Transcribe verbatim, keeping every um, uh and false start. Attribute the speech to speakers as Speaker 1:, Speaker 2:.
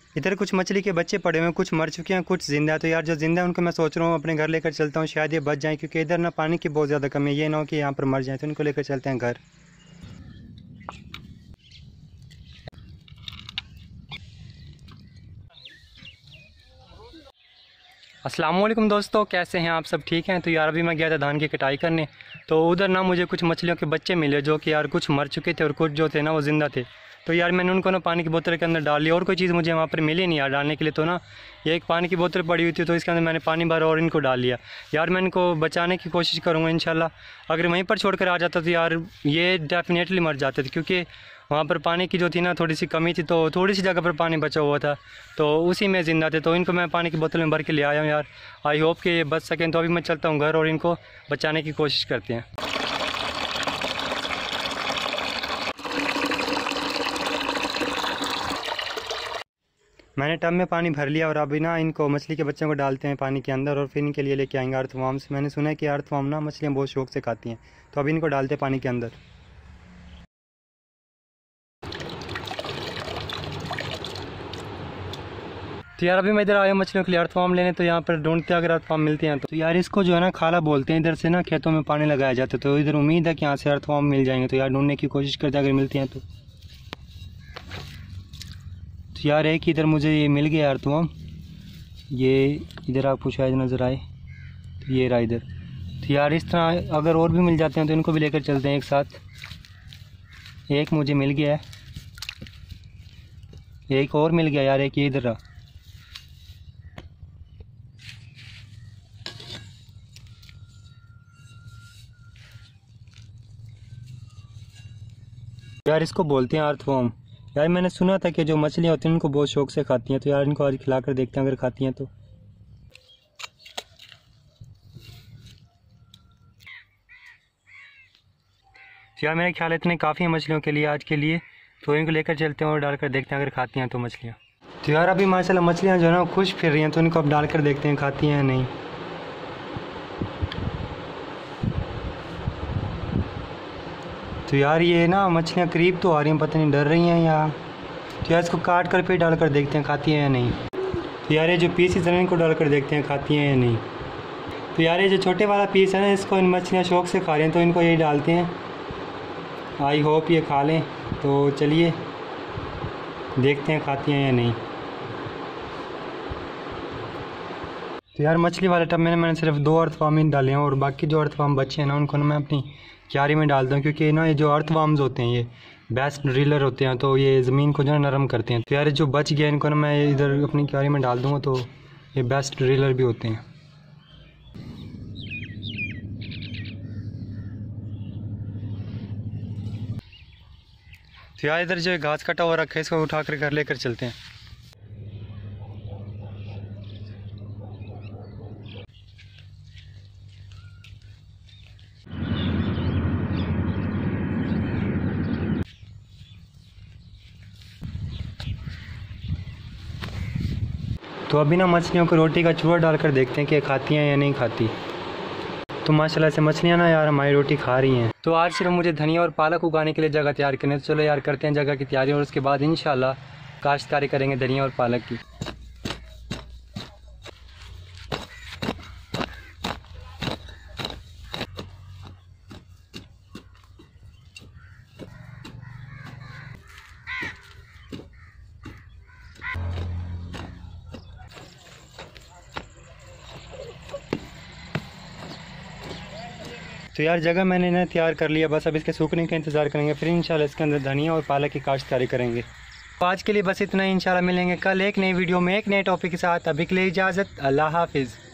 Speaker 1: इधर कुछ मछली के बच्चे पड़े हुए हैं, कुछ मर चुके हैं, कुछ जिंदा है। तो यार जो जिंदा है उनको मैं सोच रहा हूँ अपने घर लेकर चलता हूँ, शायद ये बच जाएं, क्योंकि इधर ना पानी की बहुत ज़्यादा कमी है, ये ना हो कि यहाँ पर मर जाएं। तो इनको लेकर चलते हैं घर। अस्सलाम वालेकुम दोस्तों, कैसे हैं आप सब? ठीक हैं? तो यार अभी मैं गया था धान की कटाई करने, तो उधर ना मुझे कुछ मछलियों के बच्चे मिले जो कि यार कुछ मर चुके थे और कुछ जो थे ना वो ज़िंदा थे। तो यार मैंने उनको ना पानी की बोतल के अंदर डाल लिया, और कोई चीज़ मुझे वहाँ पर मिली नहीं यार डालने के लिए। तो ना ये एक पानी की बोतल पड़ी हुई थी, तो इसके अंदर मैंने पानी भरा और इनको डाल लिया। यार मैं इनको बचाने की कोशिश करूँगा इंशाल्लाह। अगर वहीं पर छोड़ कर आ जाता तो यार ये डेफिनेटली मर जाते थे, क्योंकि वहाँ पर पानी की जो थी ना थोड़ी सी कमी थी, तो थोड़ी सी जगह पर पानी बचा हुआ था, तो उसी में ज़िंदा थे। तो इनको मैं पानी की बोतल में भर के ले आया हूँ यार। आई होप कि ये बच सकें। तो अभी मैं चलता हूँ घर और इनको बचाने की कोशिश करते हैं। मैंने टब में पानी भर लिया और अभी ना इनको मछली के बच्चों को डालते हैं पानी के अंदर, और फिर इनके लिए लेके आएंगे अर्थवर्म्स। मैंने सुना है कि अर्थवर्म ना मछलियाँ बहुत शौक से खाती हैं, तो अभी इनको डालते हैं पानी के अंदर। तो यार अभी मैं इधर आया मछलियों के लिए अर्थवर्म लेने, तो यहाँ पर ढूंढते हैं अगर अर्थवर्म मिलते हैं तो। तो यार इसको जो है ना खाला बोलते हैं, इधर से ना खेतों में पानी लगाया जाता है, तो इधर उम्मीद है कि यहाँ से अर्थवर्म मिल जाएंगे। तो यार ढूंढने की कोशिश करते हैं अगर मिलती हैं तो। तो यार एक इधर मुझे ये मिल गया अर्थवर्म, ये इधर आपको शायद नज़र आए, तो ये रहा इधर। तो यार इस तरह अगर और भी मिल जाते हैं तो इनको भी लेकर चलते हैं एक साथ। एक मुझे मिल गया है, एक और मिल गया यार, एक ये इधर रहा। यार इसको बोलते हैं अर्थवर्म। यार मैंने सुना था कि जो मछलियाँ होती हैं उनको बहुत शौक से खाती हैं, तो यार इनको आज खिला कर देखते हैं अगर खाती हैं तो। यार मेरे ख्याल इतने काफ़ी हैं मछलियों के लिए आज के लिए, तो इनको लेकर चलते हैं और डालकर देखते हैं अगर खाती हैं तो मछलियाँ। तो यार अभी माशाल्लाह मछलियाँ जो है ना खुश फिर रही हैं, तो इनको अब डालकर देखते हैं खाती हैं या नहीं। तो यार ये ना मछलियाँ करीब तो आ रही हैं, पता नहीं डर रही हैं या। तो यार इसको काट कर फिर डालकर देखते हैं खाती हैं या नहीं। तो यार ये जो पीसेस हैं इनको डालकर देखते हैं खाती हैं या नहीं। तो यार ये जो छोटे वाला पीस है ना, इसको इन मछलियाँ शौक से खा रही हैं, तो इनको यही डालते हैं। आई होप ये खा लें। तो चलिए देखते हैं खाती हैं या नहीं। तो यार मछली वाले टब में मैंने सिर्फ दो अर्थवर्म ही डाले हैं, और बाकी जो अर्थवर्म बचे हैं ना उनको ना मैं अपनी क्यारी में डालता हूँ, क्योंकि ना ये जो अर्थवर्म्स होते हैं ये बेस्ट ड्रिलर होते हैं, तो ये ज़मीन को जो है नरम करते हैं। तो यार जो बच गया इनको ना मैं इधर अपनी क्यारी में डाल दूँगा, तो ये बेस्ट ड्रिलर भी होते हैं। तो यार इधर जो घास कटा हुआ रखा है इसको उठा कर घर लेकर चलते हैं। तो अभी ना मछलियों को रोटी का चूरा डालकर देखते हैं कि खाती हैं या नहीं खाती। तो माशाल्लाह से मछलियाँ ना यार हमारी रोटी खा रही हैं। तो आज सिर्फ मुझे धनिया और पालक उगाने के लिए जगह तैयार करनी है, तो चलो यार करते हैं जगह की तैयारी, और उसके बाद इंशाल्लाह काश्तकारी करेंगे धनिया और पालक की। तो यार जगह मैंने ना तैयार कर लिया, बस अब इसके सूखने का इंतज़ार करेंगे, फिर इंशाल्लाह इसके अंदर धनिया और पालक की काश्तकारी करेंगे। तो आज के लिए बस इतना ही, इंशाल्लाह मिलेंगे कल एक नई वीडियो में एक नए टॉपिक के साथ। अभी के लिए इजाज़त, अल्लाह हाफिज़।